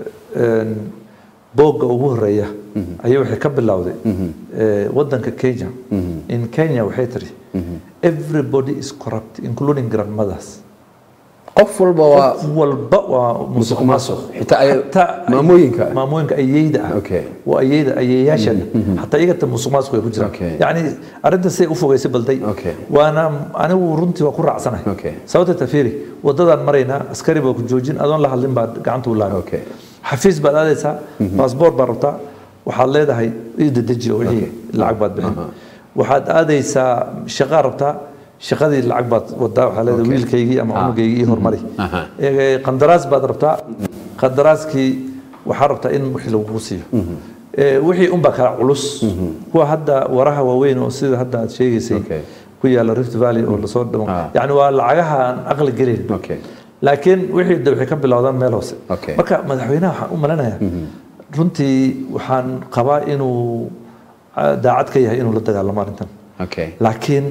booga ugu horeeya ayay waxay ka bilowday waddanka Kenya in Kenya waxay tiri everybody is corrupt including grandmothers qof walba waa musuqmaasuq xitaa maamooyinka ayayda waa ayayaashan hatta iyaga musuqmaasuq ay ku jiraan yani arrinta say u fogeysay balday waana anigu runtii waa ku raacsanahay sababta tafiiri wadadan marayna askari baa ku joojin adoon la hadlin baad gacanta u laabay xafiis baad aadaysaa baasboor baad rabtaa waxaad leedahay ii dedeji oo wixii lacag baad bixin waxaad aadaysaa shaqo rabtaa shaqadii lacag baad wadaa waxaa leedahay wiilkaygii ama cunugaygii hormari qandaraas baad rabtaa qandaraaskii waxaa rabtaa in wixii lagu siiyo wixii unbaa kala culus kuwa hadda waraha waaweyn oo sida hadda aad sheegaysay ku yaala Rift Valley oo lasoo dhamo yani waa lacagaha aan aqli gelin laakiin wixii waxay ka bilowdaan meel hoose marka madaxweynaha waxaan u maleynayaa runtii waxaan qabaa inuu daacad ka yahay inuu la dagaalamo arrintan laakiin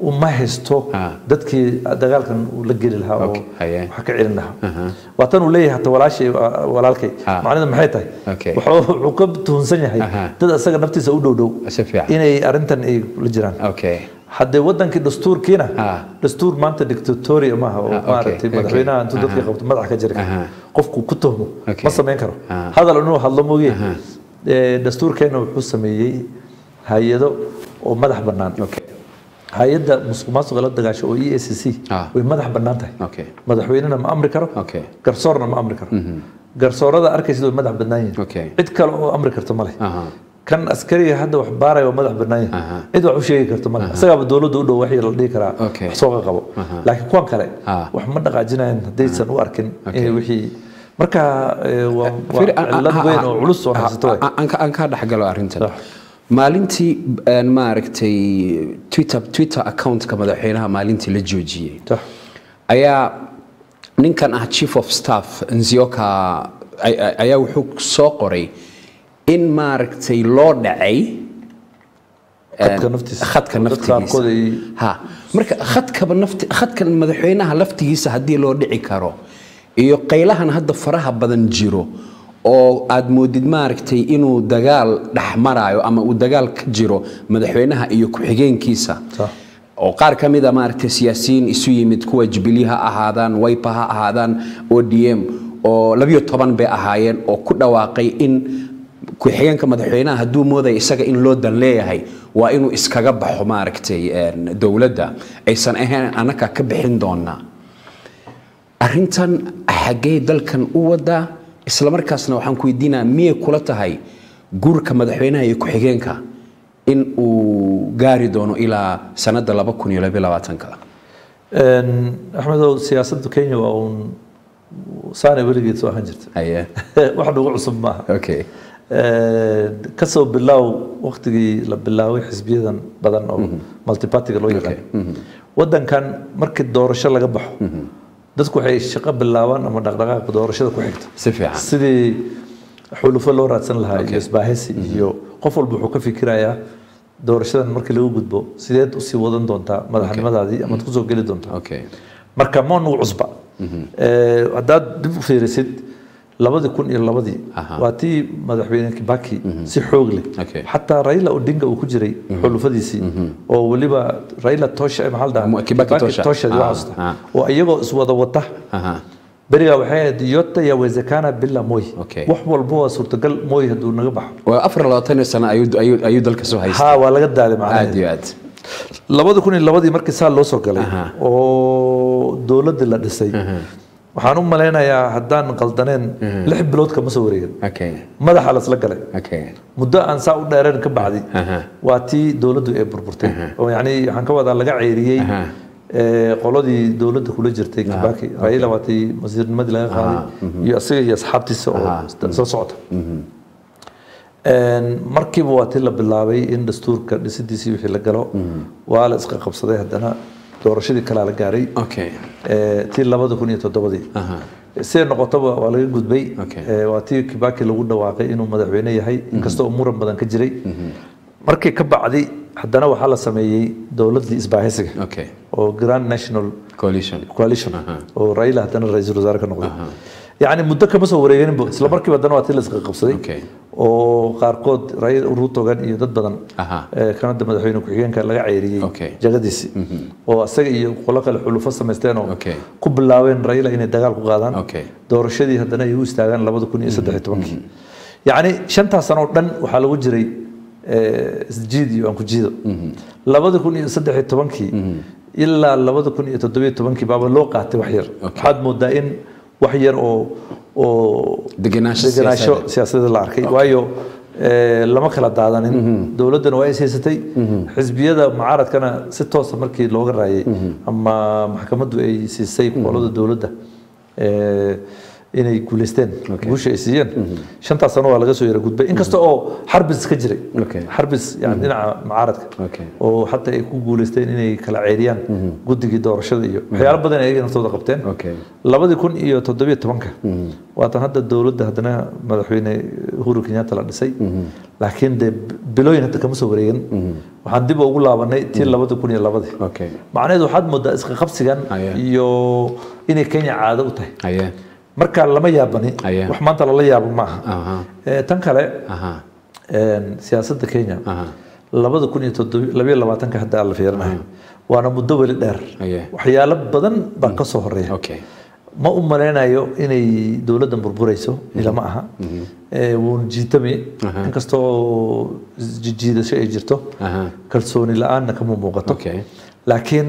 وما هستو دتكي دجال كان ولا جيل لها وحكي علنا وطن وليه حتى ولا شيء ولا الكي معناه ما حيته وعقب تونسني هاي تدا سجى نفتي سودو دو إني أرنتن إيه لجيران حد ودن كدستور كينا دستور ما أنت دكتاتوري ما هو ما رتي مدحينا أنتو دتكي قبض مدح كجرك قفكو كتهم ما سمين كرو هذا لأنه هاللموجي دستور كينا وحسمي هايدو ومدح بنان هايدا مسؤول غلط دقاش أو EACC ومدح بنان تاعي مدحويننا ما أمر كرو قرصورنا ما أمر كرو قرصور هذا أركز دو مدح بنان عد كلو أمر كرت ماله كان عسكري هذا وحبارة ومدح بنان عد وعشية كرت ماله سجى بدولو دو وحي اللي كرا سوق قبو لكن كون كله وحمد دقاجنا ديسن وأركن وحي مركا وين علوس وحسيتوه أنك هذا حق له أرنتن maalintii maaragtay Twitter account ka madaxweynaha maalintii la joojiyay ayaa ninkan ah chief of staff Nzioka ayaa wuxuu soo qoray in maaragtay loo dhacay khadka naftiisa ha marka khadka madaxweynaha laftigiisa hadii loo dhici karo iyo qaylahan hadda faraha badan jiro oo aad moodid maaragtay inuu dagaal dhaxmarayo ama uu dagaal ka jiro madaxweynaha iyo ku-xigeenkiisa oo qaar kamid ah maaragtay siyaasiyiin isu yimid kuwa Jubilee ha ahaadaan Wiper ha ahaadaan ODM oo 12 bay ahaayeen oo ku dhawaaqay in ku-xigeenka madaxweynaha haduu mooday isaga in loo dan leeyahay waa inuu iskaga baxo maaragtay dawladda aysan ahayn anaka ka bixin doona arrintan xagee dalkan u wada isla markaasna waxaan ku weydiinaa miyay kula tahay guurka madaxweynaha iyo ku-xigeenka in uu gaari doono ilaa sanada 2022 axmed siyaasadda Kenya waa un saane weligeed soo ahaan jirtay wax ugu cusub maaha kasoo bilow waqtigii la bilaaway xisbiyadan badan oo multi-party loo yaqaan wadankan markii doorasho laga baxo dadku waxay shaqo bilaabaan ama dhaqdhaqaaq doorashada ku xigta si fiican sidii xulufo loo raadsan lahaa iyo isbaahisi iyo qof walba wuxuu ka fikirayaa doorashadan markii lagu gudbo sideed u sii wadan doontaa madaxnimadaadii ama ku soo gali doontaa marka ma nugu cusba hadaad dib u fiirisid 2002 waa tii madaxweyne Kibaki si xoog leh xataa Raila Odinga uu ku jiray xulufadiisii oo waliba Raila Tosha maxalda Kibaki Tosha oo iyagoo iswada wata bariga waxay yotta ya wazakana billa Moi wax walba waa suurtagal Moi haduu naga baxo waa 24 sano ayuu dalka soo haystay waa laga daalay macnaheedu 2002 markii saa loo soo galay oo dawladda la dhisay waxaan u maleynayaa haddaan qaldaneen 6 bilood kama soo wareegin madaxa la isla galay muddo aan saa u dheereen ka bacdi waa tii dawladdu ay burburtay oo yani waxaan ka wadaa laga ceyriyay qoladii dawladda kula jirtay Kibaki Raila waa tii wasiirnimadii laga qaaday iyo asaga iyo asxaabtiisa oo soo socota markiiba waa tii la bilaabay in dastuurka dhisidiisii wixii la galo waa la isqa qabsaday haddana doorashadii kala la gaaray tii 2007 si noqotaba waa laga gudbay waa tii Kibaki lagu dhawaaqay inuu madaxweyne yahay inkastoo muran badan ka jiray markii ka bacdi haddana waxa la sameeyay dawladda isbaahisiga oo Grand National Coalition oo Raila haddana ra'iisul wasaare ka noqday يعني مدة كم سو وريجين بس لما ركب بدنا وقت اللي قبصدي وقارقود رأي روتو كان يدد بدن كانت دم دحين وكيان كان لقى عيري جديسي وأسرع يقولك الحلوف السمستانو قبل لاوين رأي لين الدجال قادان دور الشدي هدنا يوز تاجان لابد يكون يصدق تبانكي يعني شنطة سنة دن وحلو وجري جدي وانكو جيدو لابد يكون يصدق تبانكي إلا لابد يكون يتدبي تبانكي بابا لوقع توحير حد مدائن وحير أو دجناش سياسة العركي وايو لما خلت دادانين دولتنا واي سياستي حزبية معارض كان 6 مركي لوجر رأي أما محكمة أي سياسي قالوا الدولة ده inay guuleysteen guusha ay siiyeen shantaas sano waa laga soo yara gudbay inkasta oo xarbis ka jiray xarbis yani dhinaca mucaaradka oo xataa ay ku guuleysteen inay kala ceeriyaan guddigii doorashada iyo waxyaalo badan ay naftooda qabteen 2017 waatan hadda dowladda haddana madaxweyne Uhuru Kenyatta la dhisay laakiin de bilooyin hadda kama soo wareegin waxaan dib ugu laabanay tii 2002 macnaheedu waxaad moodaa isqa qabsigan iyo inay Kenya caado u tahay marka lama yaabani wax maanta la yaabo ma aha tan kale siyaasadda Kenya 2022 hadda la fiirinayo waana muddo wali dheer waxyaalo badan baa ka soo horeeya ma u maleynayo inay dawladda burburayso ila ma aha wuun jiitami inkastoo jiidasho ay jirto kalsooni la'aanna kama muuqato laakiin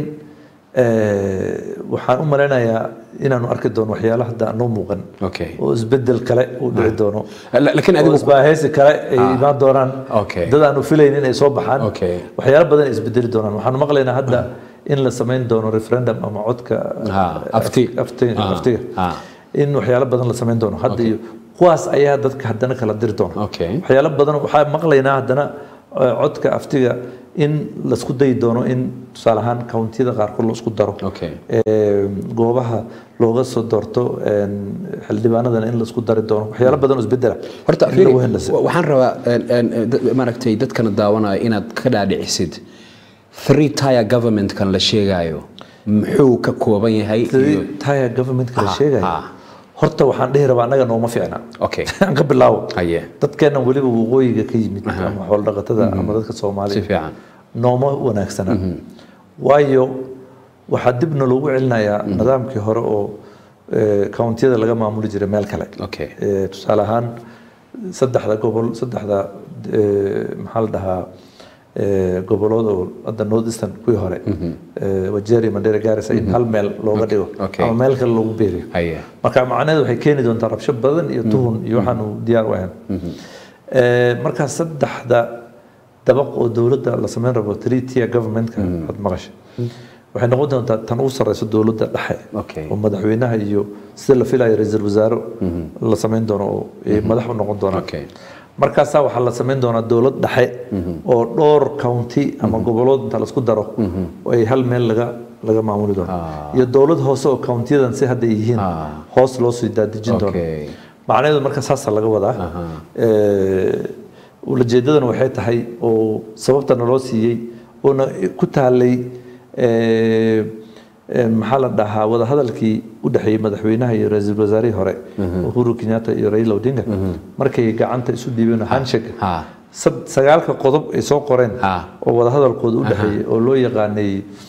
waxaan u maleynayaa inaanu arki doono waxyaalaha hadda aan noo muuqan oo isbedel kale u dhici doono laakiin adigu isbaahaysi kale ay imaan doonaan dad aanu filayn inay soo baxaan waxyaalo badan ay isbedeli doonaan waxaanu maqlaynaa hadda in la samayn doono referendum ama codka aftiga in waxyaalo badan la samayn doono hadda iyo kuwaas ayaa dadka haddana kala diri doona waxyaalo badan waxaa maqlaynaa haddana codka aftiga in la isku dayi doono in tusaale ahaan countiyada qaarkood la isku daro goobaha looga soo doorto xildhibaanadana in la isku dari doono waxyaalo badan oo isbedela horta waxaan rabaa maaragtay dadkana daawanaya inaad ka dhaadhicisid three tier government kan la sheegayo muxuu ka kooban yahay three tier government kan la sheegayo horta waxaan dhihi rabaa anaga nooma fiicna aan ka bilaabo dadkeena waliba waqooyiga ka yimid ama xoolo dhaqatada ama dadka Soomaaliyeed nooma wanaagsana waayo waxa dibna loogu celinayaa nidaamkii hore oo countiyada laga maamuli jiray meel kale tusaale ahaan saddexda maxaa la dhahaa gobolada oo hadda North Eastern kuwii hore Wajir Mandera Garissa in hal meel looga dhigo ama meel kale loogu beeriyo marka macnaheedu waxay keeni doontaa rabsho badan iyo tuhun iyo waxaanu diyaar u ahayn marka saddexda dabaq oo dawladda la sameyn rabo three tier government-ka had maqashay waxay noqon doontaa tan ugu sareyso dawladda dhexe oo madaxweynaha iyo sida la filayo ra'iisul wasaare la sameyn doono oo madax u noqon doona markaas waxaa la sameyn doonaa dawlad dhexe oo dhowr county ama gobolood inta la isku daro oo ay hal meel laga maamuli doono iyo dawlad hoose oo countiyadan si hadda yihiin hoos loo soo daadejin doono macnaheedu marka saas laga wadaa ujeedadana waxay tahay oo sababtana loo siiyay oo ku taalay maxaa la dhahaa wada hadalkii u dhaxeeyay madaxweynaha iyo ra'iisul wasaarihii hore Uhuru Kenyatta iyo Raila Odinga markay gacanta isu dhiibeen handshake sagaalka qodob ay soo qoreen oo wada hadalkooda u dhaxeeyay oo loo yaqaanay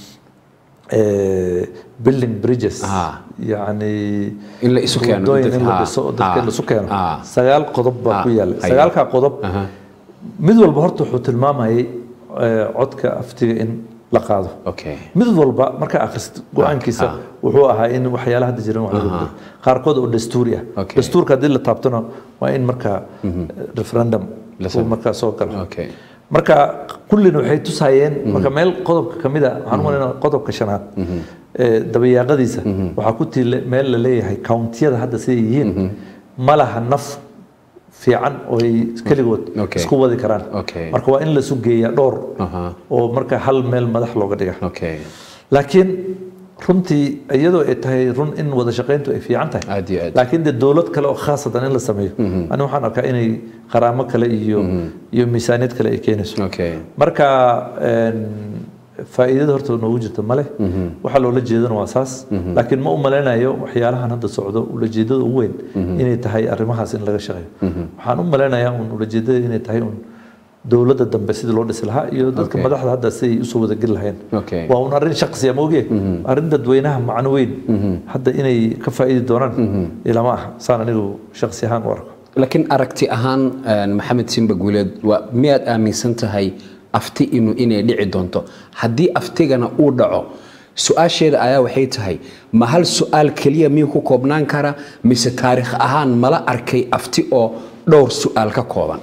building bridges yani in la isu keeno dadka la isu keeno sagaal qodob baa ku yaala sagaalka qodob mid walba horta wuxuu tilmaamayay codka aftiga in la qaado mid walba marka akhristo go'aankiisa wuxuu ahaa in waxyaalaha hadda jiraan wax lagu daro qaarkood oo dastuuri ah dastuurka hadii la taabtana waa in marka referendum marka soo galo marka kullina waxay tusayeen marka meel qodobka kamid ah waxaan u maleynayaa qodobka shanaad dabayaaqadiisa waxaa ku tiile meel la leeyahay countiyada hadda siday yihiin malaha naf fiican oo ay kaligood isku wadi karaan marka waa in la sugeeyaa dhowr oo marka hal meel madax looga dhiga laakiin runtii iyadoo ay tahay run in wada shaqeyntu ay fiican tahay laakiin dawlad kale oo khaasatan in la sameeyo ani waxaan arkaa inay qaraamo kale iyo miisaaniyad kale ay keenayso marka faa'iidada horta noogu jirta male waxa loola jeedana waa saas laakiin ma u maleynayo waxyaalahan hadda socdo ula jeedada ugu weyn inay tahay arrimahaas in laga shaqeeyo waxaan u maleynayaa ula jeedada inay tahay dawladda dambe sidii loo dhisi lahaa iyo dadka madaxda hadda siday u soo wada geli lahayn waa un arrin shaqsi ah mooge arrin dadweynaha macno weyn hadda inay ka faa'iidi doonaan ilama aha saan anigu shaqsi ahaan u arko laakiin aragti ahaan Maxamed Simba Guuleed waa miyaad aaminsan tahay afti inay dhici doonto haddii aftigana uu dhaco su-aasheeda ayaa waxay tahay ma hal su-aal keliya miyuu ku koobnaan kara mise taariikh ahaan mala arkay afti oo dhowr su-aal ka kooban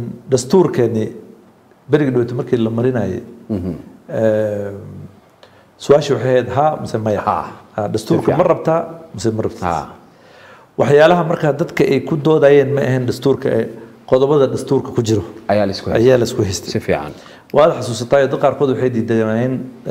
dastuurkeeni berigi dhaweyta markii la marinayay su-aasha waxay ahayd haa mise maya dastuurka ma rabtaa mise ma rabtaa waxyaalaha markaa dadka ay ku doodayeen ma ahayn dastuurka ee qodobada dastuurka ku jiro ayaa la isku haystay si fiican waad xasuusataa dad qaarkood waxay diideen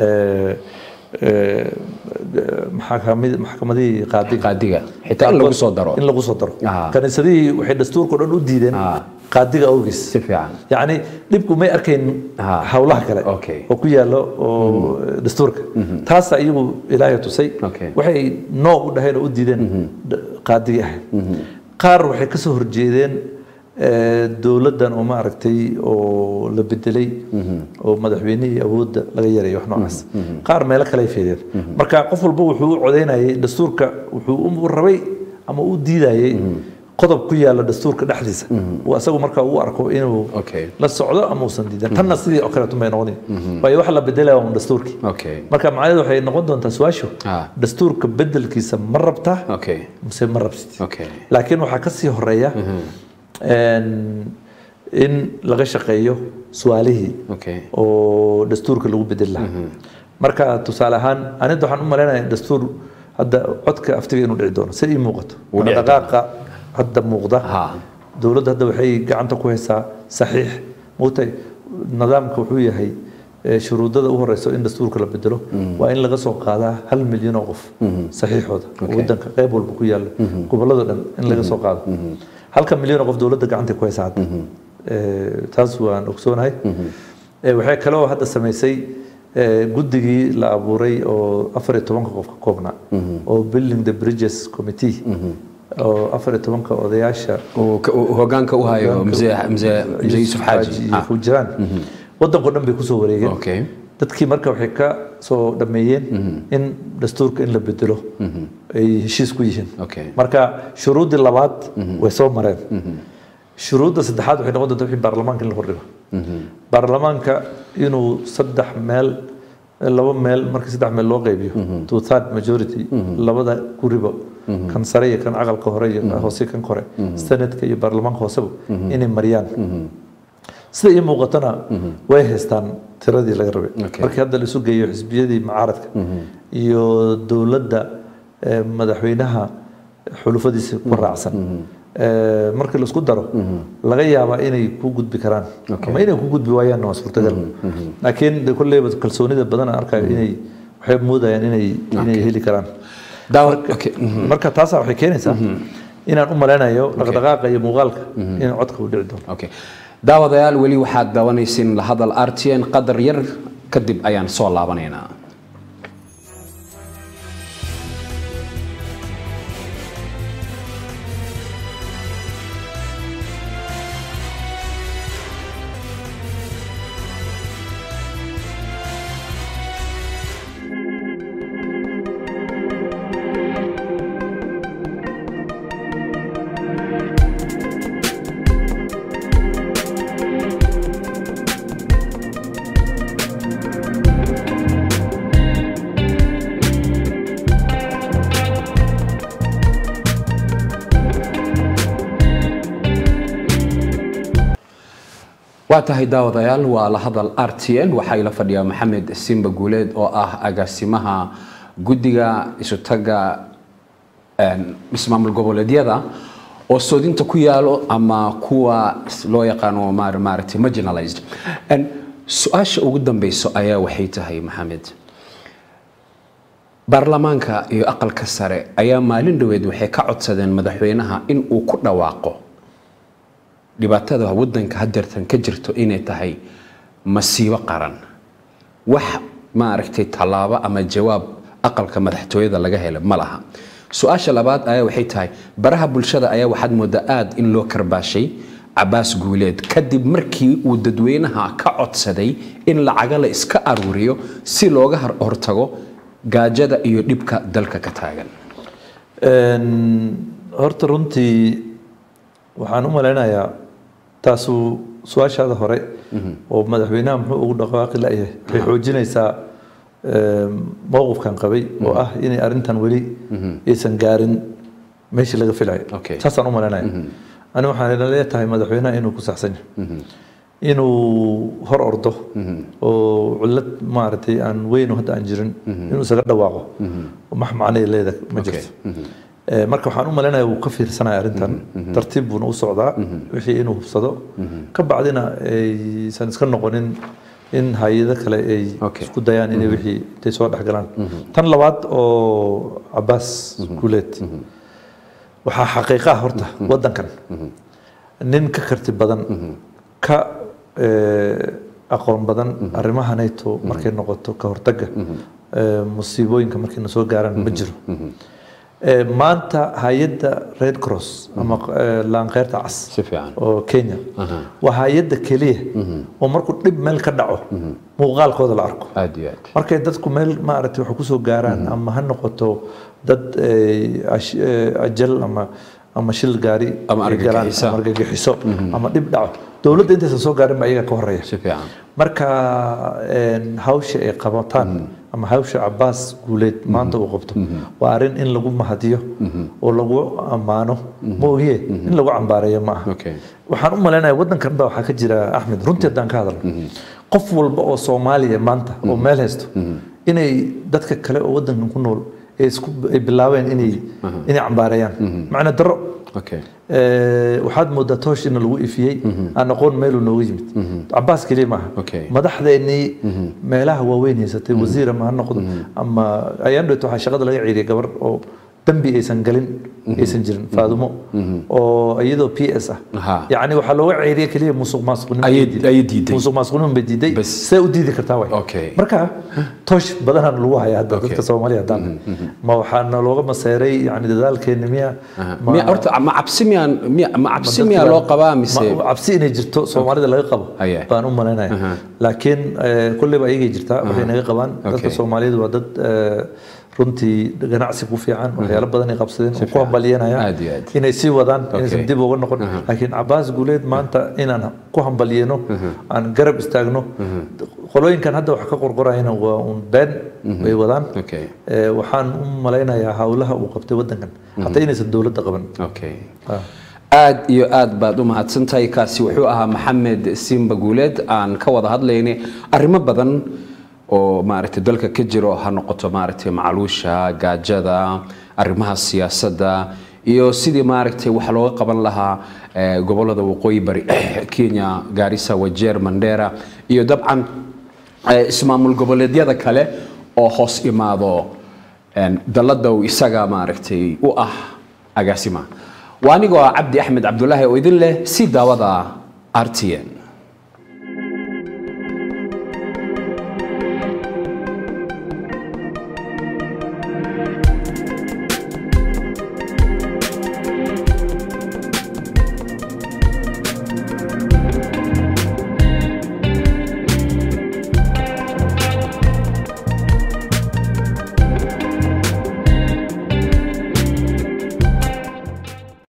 maxkamadii qaadiga xitaa in lagu soo daro kaniisadihii waxay dastuurka dhan u diideen qaadiga awgiis si fiican yacni dhibku may arkayn hawlaha kale oo ku yaalo oo dastuurka taasa iyagu ilaahay tusay waxay noo u dhaheen oo u diideen qaadigii ahayd qaar waxay ka soo horjeedeen dowladdan oo ma aragtay oo la bedelay oo madaxweynihii awoodda laga yareeyay wax noocaas qaar meelo kale ay feedeen marka qof walba wuxuu u codeynayay dastuurka wuxuu u rabay ama u diidayay qodob ku yaala dastuurka dhexdiisa oo asagu marka uu arko inuu la socdo ama uusan diidan tanna sidii oo kale tumay noqonay waayo wax la bedelay oo dastuurkii marka macnaheedu waxay noqon doontaa su'aashu dastuurka bedelkiisa ma rabtaa mise ma rabtid laakiin waxa ka sii horeeya in laga shaqeeyo su'aalihii oo dastuurka lagu bedel lahaa marka tusaale ahaan aniga waxaan u maleynayaa dastuur hadda codka aftiga inuu dhici doono si ii muuqato dhaqaaqa hadda muuqda dowladda hadda waxay gacanta ku haysaa saxiix mootay nidaamka wuxuu yahay shuruudada u horeyso in dastuurka la bedelo waa in laga soo qaadaa 1 milyan oo qof saxiixooda wadanka qayb walba ku yaala gobolada dhan in laga soo qaado 1 milyan oo qof dowladda gacanta ku haysaa taas waan ogsoonahay waxay kale oo hadda sameysay guddigii la abuuray oo 14 qof ka koobnaa oo building the bridges committee oo 14 odayaasha hoggaanka u hayo mzee Yuusuf Xaaji ku jiraan wadanka dhan bay ku soo wareegeen dadkii marka waxay ka soo dhameeyeen in dastuurka in la bedelo ay heshiis ku yihiin marka shuruudii labaad way soo mareen shuruudda saddexaad waxay noqon doontaa wixii baarlamaanka in la hordhigo baarlamaanka inuu 3 meel laba meel marka 3 meel loo qaybiyo 2/3 majority labada guriba kan sare iyo kan aqalka hore iyo hoose kan kore senatka iyo baarlamaanka hooseba inay mariyaan sida ay muuqatana way haystaan tiradii laga rabay markii hadda la isu geeyo xisbiyadii mucaaradka iyo dowladda madaxweynaha xulufadiisa ku raacsan markii la isku daro laga yaabaa inay ku gudbi karaan ama inay ku gudbi waayaan waa suurtagal laakiin kulleeba kalsoonida badan aan arkayo inay waxay moodayaan inay heli karaan marka taas waxay keenaysaa inaan u maleynayo dhaqdhaqaaqa iyo muuqaalka in codka uu dhici doono daawadayaal weli waxaad daawanaysiin la hadal RTN qadar yar kadib ayaan soo laabanaynaa واتهي داود عيال ولهذا الارتين وحيل فديا محمد سيمبا جوليد او اغاسيمها غديغا اسوتاغا اسمام الغوبوليديدا oo soodinta ku yaalo ama kuwa loo yaqaano maaragtay marginalized su'aasha ugu dambayso ayaa waxay tahay maxamed baarlamaanka iyo aqalka sare ayaa maalin dhaweed waxay ka codsadeen madaxweynaha in uu ku dhawaaqo dhibaatada wadanka hadartan ka jirto inay tahay masiibo qaran wax maaragtay talaabo ama jawaab aqalka madaxtooyada laga helo malaha su'aasha labaad ayaa waxay tahay baraha bulshada ayaa waxaad moodaa aad in loo karbaashay Abbas Guuleed kadib markii uu dadweynaha ka codsaday in lacaga la iska aruuriyo si looga hortago gaajada iyo dhibka dalka ka taagan horta runtii waxaan u maleynayaa taasu su'aashaada hore oo madaxweynaha muxuu ugu dhaqaaqi laayahay waxay xoojinaysaa موقف قبي واه إني أرنتن ولي يسنجارن ماشي لقى في العين تحسن أمر أنا وحنا لا يتهم مدحونا إنه كسحسن inuu hor ordo oo cillad maaragtay aan weyn oo hadda aan jirin inuu isaga dhawaaqo wax macnay leedahay ma jirto marka waxaan u maleynayaa uu ka fiirsanaya arrintan tartiib buuna u socdaa wixii inuu hubsado ka bacdina aysan iska noqonin in hay'ado kale ay isku dayaan inay wixii intay soo dhex galaan tan labaad oo Abbas Guuleed waxaa xaqiiqa horta waddankan nin ka karti badan ka aqoon badan arrimaha NATO markay noqoto ka hortagga musiibooyinka markay na soo gaaraan ma jiro maanta hay'adda Red Cross ama laanqeyrta cas oo Kenya waa hay'adda kaliya oo markuu dhib meel ka dhaco muuqaalkooda la arko markay dadku meel maaragtay wax ku soo gaaraan ama ha noqoto dad ajal ama shil gaari ama argagixiso ama dhib dhaco dawladda intaysan soo gaarin ba iyaga ka horeeya marka hawsha ay qabataan ama hawsha Abbas Guuleed maanta uu qabto waa arrin in lagu mahadiyo oo lagu amaano mooyee in lagu cambaareeyo ma aha waxaan u maleynayaa waddankan baa waxaa ka jira Axmed runtii haddaan ka hadalno qof walba oo Soomaaliya maanta oo meel haysto inay dadka kale oo waddankan ku nool ay bilaabeen inay cambaareeyaan macna daro waxaad moodaa toosh in lagu ifiyay aan aqoon meel uu nooga yimid Abbas kaliya maaha madaxdeennii meelaha waaweyn haysatay wasiir ma noqdo ama ayaan dhigto waxa shaqada laga ciiriyay gabar oo dambi aysan galin aysan jirin Faadumo oo iyadoo PS yani waxa looga ciiriyay kaliya musuqmaasuqnimo ay diiday musuqmaasuqnimo bay diiday say u diidi kartaa way marka toosh badan lagu hayaa hadda dadka Soomaaliya hadda ma waxaana looga maseeray yani dadaalkeena miya horta ma cabsi miya loo qabaa mise cabsi inay jirto Soomaalida laga qabo baan u maleynayaa laakiin kulli ba iyaga jirtaa waxay naga qabaan dadka Soomaaliyeed waa dad runtii ganacsi ku fiican waxyaalo badan ay qabsadeen oo ku hambalyeynaya inay sii wadaan inay dib uga noqon laakiin Abbas Guuleed maanta inaan ku hambalyeeno aan garab istaagno qolooyinkan hadda wax ka qorqorayna waa un been bay wadaan waxaan u maleynayaa hawlaha uu qabtay waddankan hatta inaysan dawladda qaban aad iyo aad baad u mahadsantahay kaasi wuxuu ahaa Maxamed Simba Guuleed aan ka wada hadlaynay arrimo badan oo maaragtay dalka ka jiro ha noqoto maaragtay macluusha gaajada arrimaha siyaasadda iyo sidii maaragtay wax looga qaban lahaa gobolada waqooyi bari Kenya Garissa Wajir Mandera iyo dabcan ismaamul goboleedyada kale oo hoos imaado dalada uu isaga maaragtay u ah agaasima waaniga Cabdi Axmed Cabdullaahi oo idin leh si daawada RTN